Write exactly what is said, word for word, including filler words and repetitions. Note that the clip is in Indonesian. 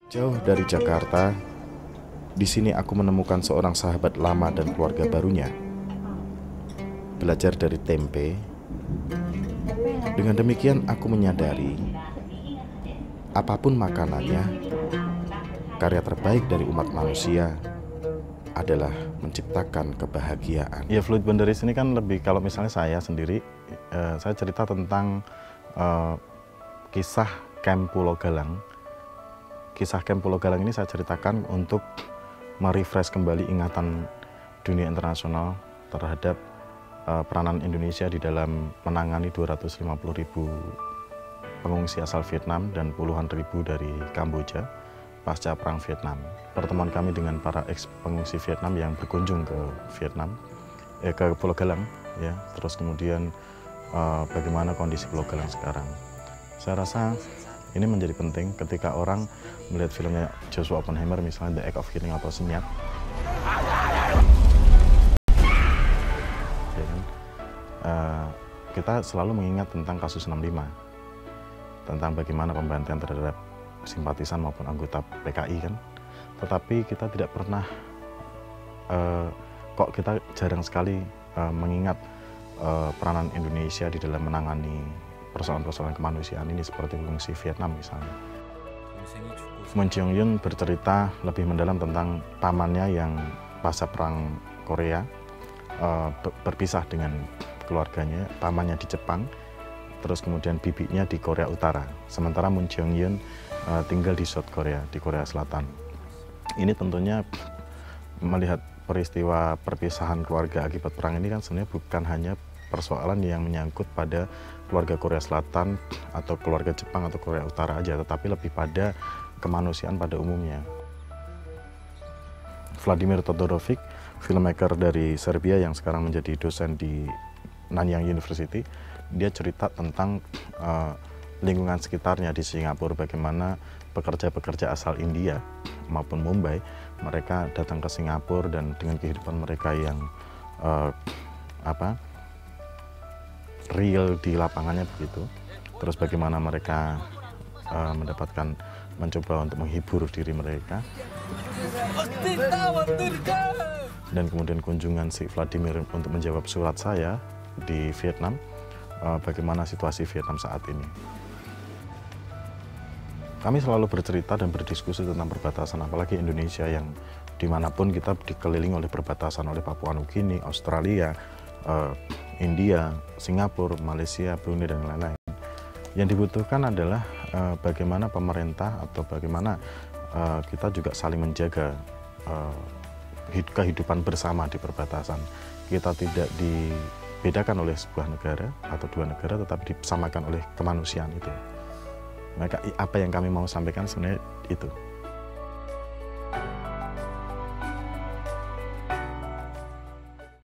Jauh dari Jakarta, di sini aku menemukan seorang sahabat lama dan keluarga barunya. Belajar dari tempe, dengan demikian aku menyadari apapun makanannya, karya terbaik dari umat manusia adalah menciptakan kebahagiaan. Ya, Fluid Bonderis ini kan lebih, kalau misalnya saya sendiri, eh, saya cerita tentang eh, kisah Camp Pulau Galang. Kisah Camp Pulau Galang ini saya ceritakan untuk merefresh kembali ingatan dunia internasional terhadap uh, peranan Indonesia di dalam menangani dua ratus lima puluh ribu pengungsi asal Vietnam dan puluhan ribu dari Kamboja pasca Perang Vietnam. Pertemuan kami dengan para ex pengungsi Vietnam yang berkunjung ke Vietnam, eh, ke Pulau Galang, ya. Terus kemudian uh, bagaimana kondisi Pulau Galang sekarang. Saya rasa ini menjadi penting ketika orang melihat filmnya Joshua Oppenheimer, misalnya The Act of Killing atau Senyap. Ya kan? Uh, kita selalu mengingat tentang kasus enam puluh lima, tentang bagaimana pembantaian terhadap simpatisan maupun anggota P K I kan. Tetapi kita tidak pernah, uh, kok kita jarang sekali uh, mengingat uh, peranan Indonesia di dalam menangani persoalan-persoalan kemanusiaan ini seperti pengungsi Vietnam misalnya. Moon Jeong-yeon bercerita lebih mendalam tentang pamannya yang pasca perang Korea uh, berpisah dengan keluarganya, pamannya di Jepang, terus kemudian bibinya di Korea Utara. Sementara Moon Jeong-yeon uh, tinggal di South Korea, di Korea Selatan. Ini tentunya melihat peristiwa perpisahan keluarga akibat perang ini kan sebenarnya bukan hanya persoalan yang menyangkut pada keluarga Korea Selatan atau keluarga Jepang atau Korea Utara aja, tetapi lebih pada kemanusiaan pada umumnya. Vladimir Todorovic, filmmaker dari Serbia yang sekarang menjadi dosen di Nanyang University, dia cerita tentang uh, lingkungan sekitarnya di Singapura, bagaimana pekerja-pekerja asal India maupun Mumbai, mereka datang ke Singapura dan dengan kehidupan mereka yang uh, apa real di lapangannya begitu. Terus bagaimana mereka uh, mendapatkan, mencoba untuk menghibur diri mereka. Dan kemudian kunjungan si Vladimir untuk menjawab surat saya di Vietnam, uh, bagaimana situasi Vietnam saat ini. Kami selalu bercerita dan berdiskusi tentang perbatasan, apalagi Indonesia yang dimanapun kita dikelilingi oleh perbatasan, oleh Papua Nugini, Australia, uh, India, Singapura, Malaysia, Brunei, dan lain-lain. Yang dibutuhkan adalah uh, bagaimana pemerintah atau bagaimana uh, kita juga saling menjaga uh, kehidupan bersama di perbatasan. Kita tidak dibedakan oleh sebuah negara atau dua negara, tetapi disamakan oleh kemanusiaan itu. Maka apa yang kami mau sampaikan sebenarnya itu.